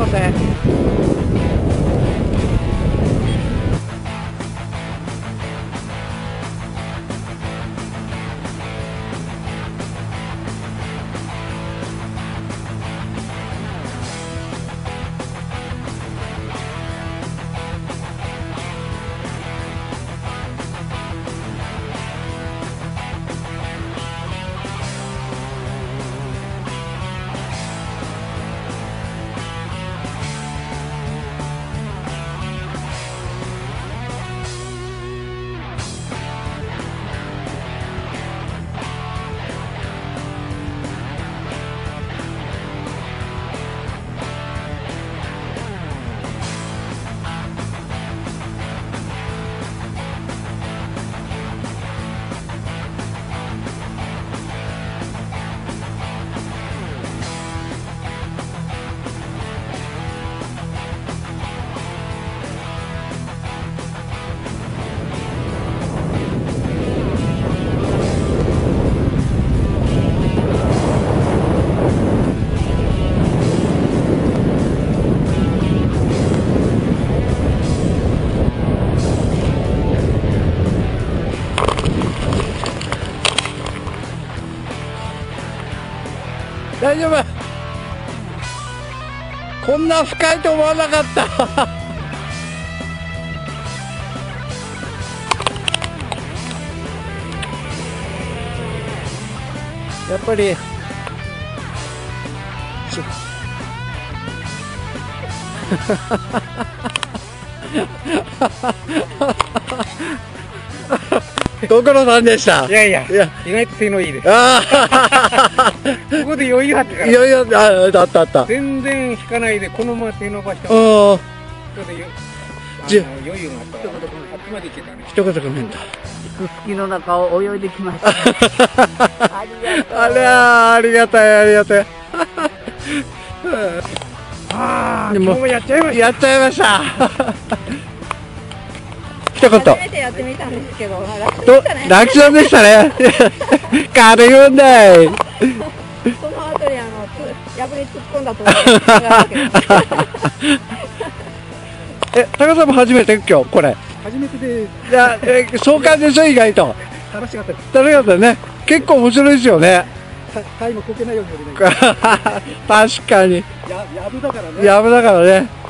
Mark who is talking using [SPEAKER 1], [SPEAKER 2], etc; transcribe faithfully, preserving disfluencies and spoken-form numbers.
[SPEAKER 1] ません。大丈夫。こんな深いと思わなかったやっぱりご苦労さんでした。
[SPEAKER 2] いやいや、
[SPEAKER 1] いや
[SPEAKER 2] 意外と性能いいです。
[SPEAKER 1] あ
[SPEAKER 2] ここで余裕あってから。
[SPEAKER 1] 余裕ああったあった。
[SPEAKER 2] 全然引かないでこのまま手伸ばして。
[SPEAKER 1] ああ。
[SPEAKER 2] ここでよじ余裕があったから。あっちまで行けたね。
[SPEAKER 1] 一言ごめんだ。
[SPEAKER 3] すすきの中を泳いできました。ありがとう。
[SPEAKER 1] あらありがたいありがたい。
[SPEAKER 2] ああ、今日もやっちゃいました。
[SPEAKER 1] やっちゃいました。一言。
[SPEAKER 4] 初めてやってみたんですけど、楽
[SPEAKER 1] と
[SPEAKER 4] でしたね。
[SPEAKER 1] 楽勝でしたね。軽いもんだい。
[SPEAKER 4] その後にあのつ破り突っ込んだと思うんですけど。
[SPEAKER 1] え、高さんも初めて今日これ。
[SPEAKER 2] 初めてで
[SPEAKER 1] いや、え、そう感じでしょ意外と。
[SPEAKER 2] 楽しかったです。
[SPEAKER 1] 楽しかったね。結構面白いですよね。
[SPEAKER 2] タイもこけないように降りない。
[SPEAKER 1] 確かに。
[SPEAKER 2] や、やぶだからね。
[SPEAKER 1] やぶだからね。